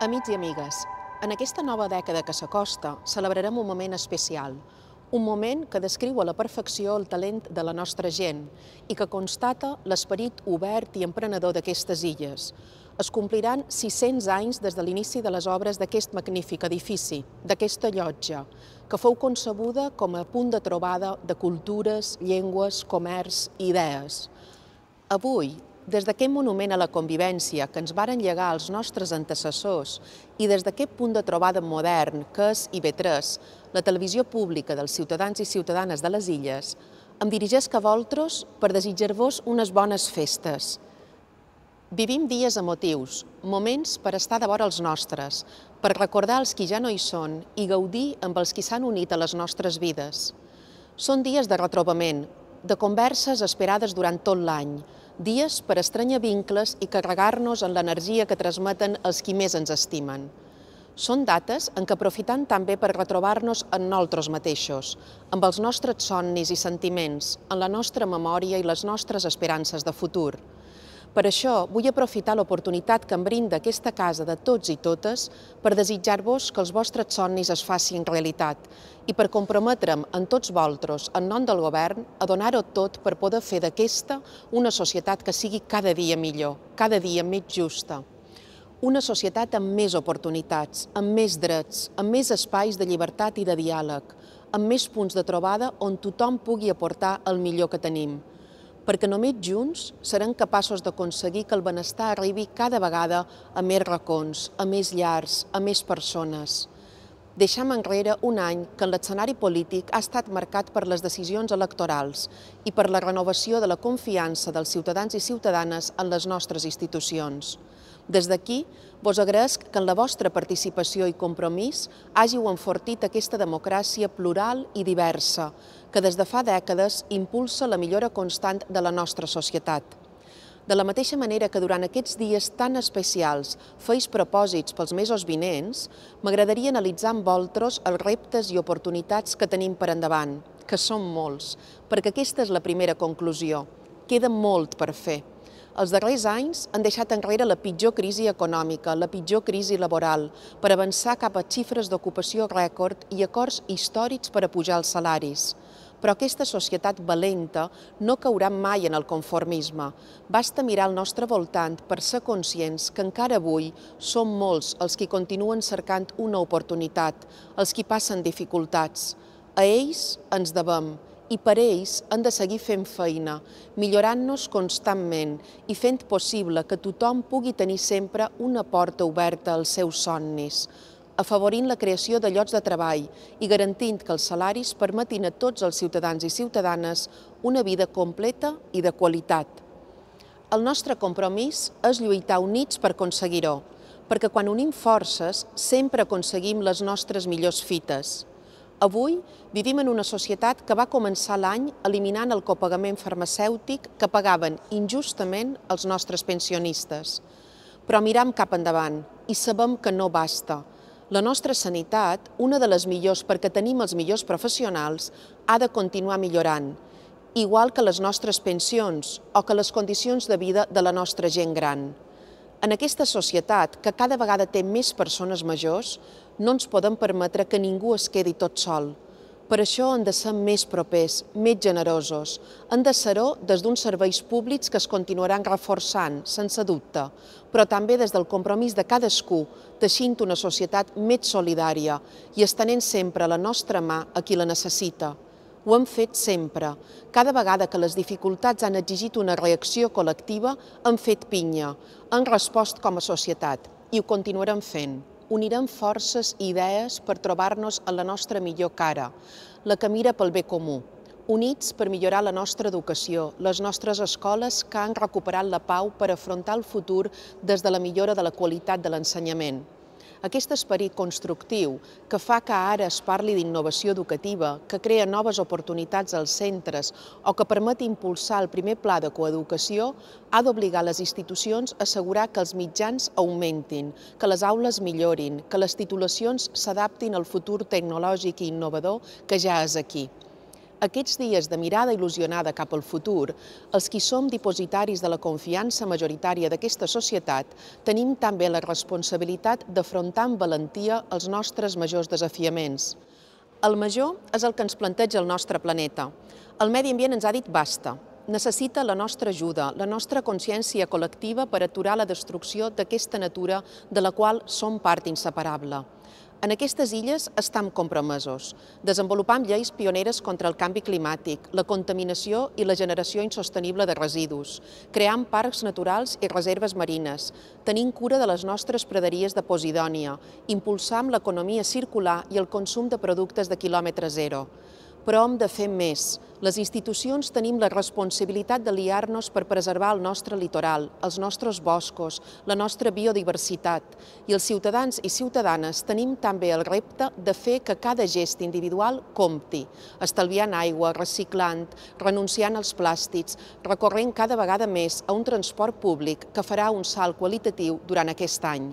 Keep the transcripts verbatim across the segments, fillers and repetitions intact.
Amics i amigues, en aquesta nova dècada que s'acosta celebrarem un moment especial, un moment que descriu a la perfecció el talent de la nostra gent i que constata l'esperit obert i emprenedor d'aquestes illes. Es compliran sis-cents anys des de l'inici de les obres d'aquest magnífic edifici, d'aquesta llotja, que fou concebuda com a punt de trobada de cultures, llengües, comerç i idees. Avui, des d'aquest monument a la convivència que ens varen llegar els nostres antecessors i des d'aquest punt de trobada modern que és I V tres, la televisió pública dels ciutadans i ciutadanes de les illes, em dirigesc a vosaltres per desitjar-vos unes bones festes. Vivim dies emotius, moments per estar de vora els nostres, per recordar els qui ja no hi són i gaudir amb els qui s'han unit a les nostres vides. Són dies de retrobament, de converses esperades durant tot l'any, dies per estranyar vincles i carregar-nos en l'energia que transmeten els qui més ens estimen. Són dates en què aprofitant també per retrobar-nos en nosaltres mateixos, amb els nostres somnis i sentiments, en la nostra memòria i les nostres esperances de futur. Per això vull aprofitar l'oportunitat que em brinda aquesta casa de tots i totes per desitjar-vos que els vostres somnis es facin realitat i per comprometre'm en tots vosaltres, en nom del govern, a donar-ho tot per poder fer d'aquesta una societat que sigui cada dia millor, cada dia més justa. Una societat amb més oportunitats, amb més drets, amb més espais de llibertat i de diàleg, amb més punts de trobada on tothom pugui aportar el millor que tenim. Perquè només junts serem capaços d'aconseguir que el benestar arribi cada vegada a més racons, a més llars, a més persones. Deixem enrere un any que en l'escenari polític ha estat marcat per les decisions electorals i per la renovació de la confiança dels ciutadans i ciutadanes en les nostres institucions. Des d'aquí, vos agraesc que en la vostra participació i compromís hàgiu enfortit aquesta democràcia plural i diversa, que des de fa dècades impulsa la millora constant de la nostra societat. De la mateixa manera que durant aquests dies tan especials feis propòsits pels mesos vinents, m'agradaria analitzar amb vosaltres els reptes i oportunitats que tenim per endavant, que són molts, perquè aquesta és la primera conclusió. Queda molt per fer. Els darrers anys han deixat enrere la pitjor crisi econòmica, la pitjor crisi laboral, per avançar cap a xifres d'ocupació rècord i acords històrics per a pujar els salaris. Però aquesta societat valenta no caurà mai en el conformisme. Basta mirar al nostre voltant per ser conscients que encara avui som molts els qui continuen cercant una oportunitat, els qui passen dificultats. A ells ens devem i per ells han de seguir fent feina, millorant-nos constantment i fent possible que tothom pugui tenir sempre una porta oberta als seus somnis, afavorint la creació de llocs de treball i garantint que els salaris permetin a tots els ciutadans i ciutadanes una vida completa i de qualitat. El nostre compromís és lluitar units per aconseguir-ho, perquè quan unim forces sempre aconseguim les nostres millors fites. Avui vivim en una societat que va començar l'any eliminant el copagament farmacèutic que pagaven injustament els nostres pensionistes. Però miram cap endavant i sabem que no basta. La nostra sanitat, una de les millors perquè tenim els millors professionals, ha de continuar millorant, igual que les nostres pensions o que les condicions de vida de la nostra gent gran. En aquesta societat, que cada vegada té més persones majors, no ens podem permetre que ningú es quedi tot sol. Per això hem de ser més propers, més generosos. Hem de ser-ho des d'uns serveis públics que es continuaran reforçant, sense dubte, però també des del compromís de cadascú, teixint una societat més solidària i estenent sempre la nostra mà a qui la necessita. Ho hem fet sempre. Cada vegada que les dificultats han exigit una reacció col·lectiva, hem fet pinya, hem respost com a societat i ho continuarem fent. Unirem forces i idees per trobar-nos en la nostra millor cara, la que mira pel bé comú. Units per millorar la nostra educació, les nostres escoles que han recuperat la pau per afrontar el futur des de la millora de la qualitat de l'ensenyament. Aquest esperit constructiu que fa que ara es parli d'innovació educativa, que crea noves oportunitats als centres o que permet impulsar el primer pla de coeducació, ha d'obligar les institucions a assegurar que els mitjans augmentin, que les aules millorin, que les titulacions s'adaptin al futur tecnològic i innovador que ja és aquí. Aquests dies de mirada il·lusionada cap al futur, els qui som dipositaris de la confiança majoritària d'aquesta societat, tenim també la responsabilitat d'afrontar amb valentia els nostres majors desafiaments. El major és el que ens planteja el nostre planeta. El medi ambient ens ha dit basta. Necessita la nostra ajuda, la nostra consciència col·lectiva per aturar la destrucció d'aquesta natura de la qual som part inseparable. En aquestes illes estem compromesos. Desenvolupam lleis pioneres contra el canvi climàtic, la contaminació i la generació insostenible de residus. Cream parcs naturals i reserves marines. Tenim cura de les nostres praderies de Posidònia. Impulsam l'economia circular i el consum de productes de quilòmetre zero. Però hem de fer més. Les institucions tenim la responsabilitat d'aliar-nos per preservar el nostre litoral, els nostres boscos, la nostra biodiversitat. I els ciutadans i ciutadanes tenim també el repte de fer que cada gest individual compti, estalviant aigua, reciclant, renunciant als plàstics, recorrent cada vegada més a un transport públic que farà un salt qualitatiu durant aquest any.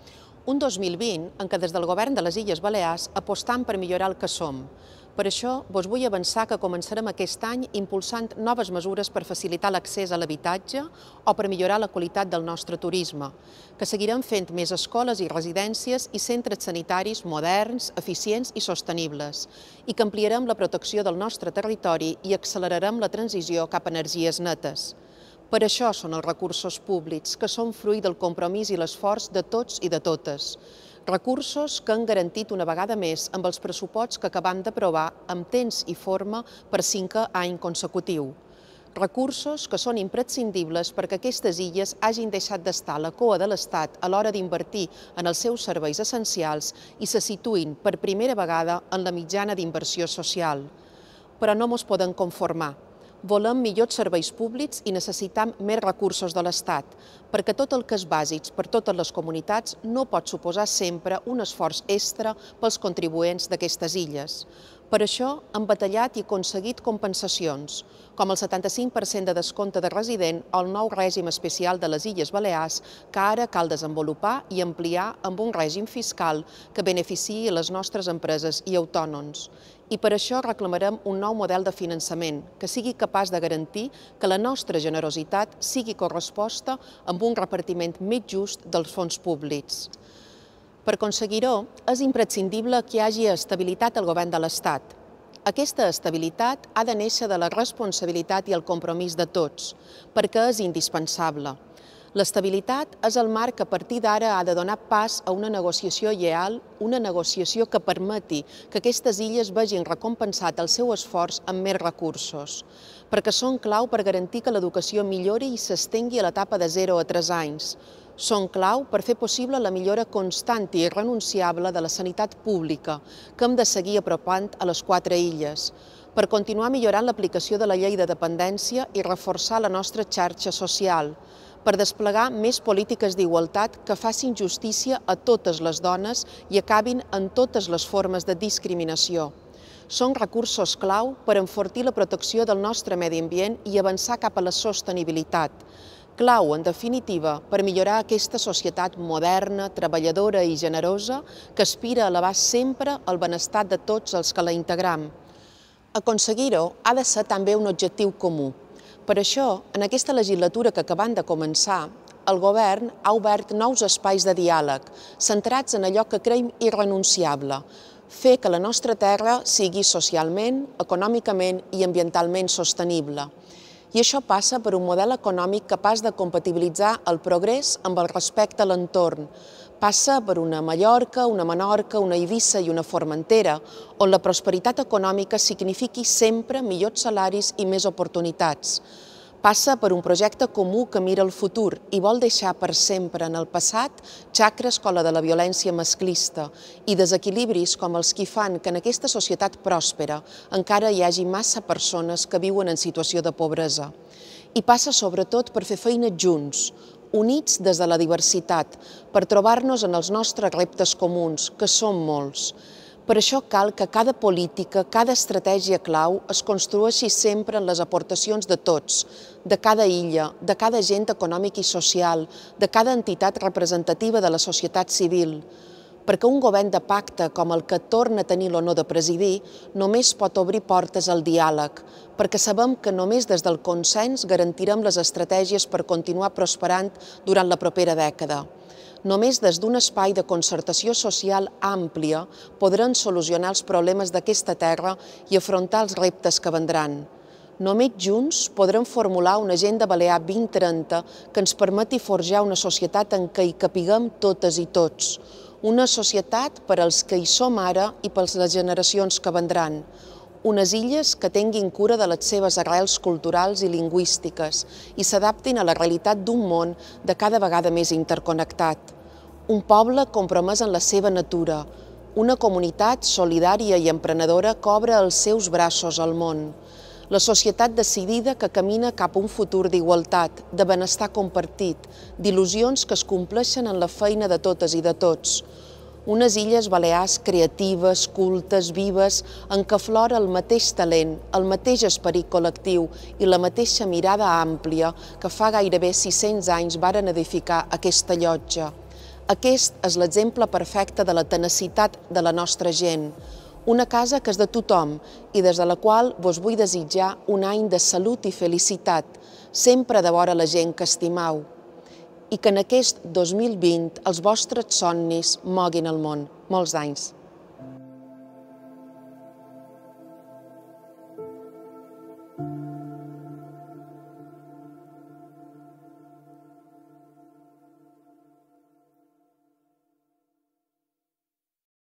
Un dos mil vint en què des del Govern de les Illes Balears apostam per millorar el que som. Per això, vos vull avançar que començarem aquest any impulsant noves mesures per facilitar l'accés a l'habitatge o per millorar la qualitat del nostre turisme, que seguirem fent més escoles i residències i centres sanitaris moderns, eficients i sostenibles, i que ampliarem la protecció del nostre territori i accelerarem la transició cap a energies netes. Per això són els recursos públics, que són fruit del compromís i l'esforç de tots i de totes. Recursos que han garantit una vegada més amb els pressuposts que acabam d'aprovar amb temps i forma per cinquè any consecutiu. Recursos que són imprescindibles perquè aquestes illes hagin deixat d'estar a la cua de l'Estat a l'hora d'invertir en els seus serveis essencials i se situïn per primera vegada en la mitjana d'inversió social. Però no mos podem conformar. Volem millors serveis públics i necessitam més recursos de l'Estat, perquè tot el que és bàsic per totes les comunitats no pot suposar sempre un esforç extra pels contribuents d'aquestes illes. Per això hem batallat i aconseguit compensacions, com el setanta-cinc per cent de descompte de resident o el nou règim especial de les Illes Balears, que ara cal desenvolupar i ampliar amb un règim fiscal que beneficiï les nostres empreses i autònoms. I per això reclamarem un nou model de finançament que sigui capaç de garantir que la nostra generositat sigui corresposta amb un repartiment més just dels fons públics. Per aconseguir-ho, és imprescindible que hi hagi estabilitat al govern de l'Estat. Aquesta estabilitat ha de néixer de la responsabilitat i el compromís de tots, perquè és indispensable. L'estabilitat és el marc que a partir d'ara ha de donar pas a una negociació lleal, una negociació que permeti que aquestes illes vegin recompensat el seu esforç amb més recursos, perquè són clau per garantir que l'educació millori i s'estengui a l'etapa de zero a tres anys. Són clau per fer possible la millora constant i irrenunciable de la sanitat pública, que hem de seguir apropant a les quatre illes, per continuar millorant l'aplicació de la llei de dependència i reforçar la nostra xarxa social, per desplegar més polítiques d'igualtat que facin justícia a totes les dones i acabin en totes les formes de discriminació. Són recursos clau per enfortir la protecció del nostre medi ambient i avançar cap a la sostenibilitat. Clau, en definitiva, per millorar aquesta societat moderna, treballadora i generosa que aspira a elevar sempre el benestar de tots els que la integram. Aconseguir-ho ha de ser també un objectiu comú. Per això, en aquesta legislatura que acabam de començar, el Govern ha obert nous espais de diàleg, centrats en allò que creiem irrenunciable, fer que la nostra terra sigui socialment, econòmicament i ambientalment sostenible. I això passa per un model econòmic capaç de compatibilitzar el progrés amb el respecte a l'entorn. Passa per una Mallorca, una Menorca, una Eivissa i una Formentera, on la prosperitat econòmica signifiqui sempre millors salaris i més oportunitats. Passa per un projecte comú que mira el futur i vol deixar per sempre en el passat xacra escola de la violència masclista i desequilibris com els que fan que en aquesta societat pròspera encara hi hagi massa persones que viuen en situació de pobresa. I passa sobretot per fer feina junts, units des de la diversitat, per trobar-nos en els nostres reptes comuns, que són molts. Per això cal que cada política, cada estratègia clau es construeixi sempre en les aportacions de tots, de cada illa, de cada agent econòmic i social, de cada entitat representativa de la societat civil. perquè un govern de pacte com el que torna a tenir l'honor de presidir només pot obrir portes al diàleg, perquè sabem que només des del consens garantirem les estratègies per continuar prosperant durant la propera dècada. Només des d'un espai de concertació social àmplia podrem solucionar els problemes d'aquesta terra i afrontar els reptes que vendran. Només junts podrem formular una agenda balear vint trenta que ens permeti forjar una societat en què hi capiguem totes i tots. Una societat per als que hi som ara i per les generacions que vendran. Unes illes que tinguin cura de les seves arrels culturals i lingüístiques i s'adaptin a la realitat d'un món de cada vegada més interconnectat. Un poble compromès en la seva natura, una comunitat solidària i emprenedora que obre els seus braços al món. La societat decidida que camina cap a un futur d'igualtat, de benestar compartit, d'il·lusions que es compleixen en la feina de totes i de tots. Unes illes balears creatives, cultes, vives, en què aflora el mateix talent, el mateix esperit col·lectiu i la mateixa mirada àmplia que fa gairebé sis-cents anys varen edificar aquesta llotja. Aquest és l'exemple perfecte de la tenacitat de la nostra gent, una casa que és de tothom i des de la qual vos vull desitjar un any de salut i felicitat, sempre de vora la gent que estimau, i que en aquest dos mil vint els vostres somnis moguin el món. Molts anys.